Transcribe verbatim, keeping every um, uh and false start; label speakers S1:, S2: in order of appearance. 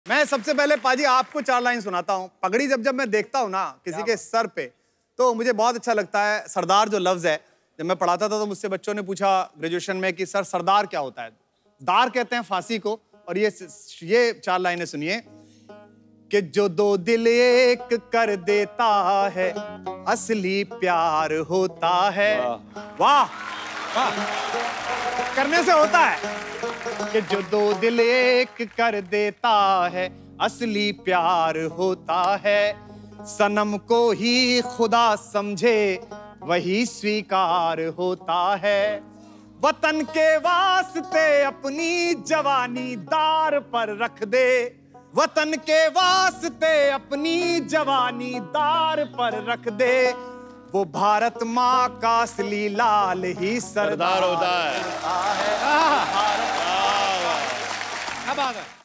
S1: मैं सबसे पहले पाजी आपको चार लाइन सुनाता हूँ। पगड़ी जब जब मैं देखता हूँ ना किसी के सर पे, तो मुझे बहुत अच्छा लगता है। सरदार जो लफ्ज है, जब मैं पढ़ाता था तो मुझसे बच्चों ने पूछा ग्रेजुएशन में कि सर सरदार क्या होता है। दार कहते हैं फांसी को। और ये ये चार लाइनें सुनिए कि जो दो दिल एक कर देता है असली प्यार होता है। वाह वाह, करने से होता है कि जो दो दिल एक कर देता है असली प्यार होता है। सनम को ही खुदा समझे वही स्वीकार होता है। वतन के वास्ते अपनी जवानी दार पर रख दे। वतन के वास्ते अपनी जवानी दार पर रख दे। वो भारत माँ का असली लाल ही सरदार होता है।
S2: क्या बात है।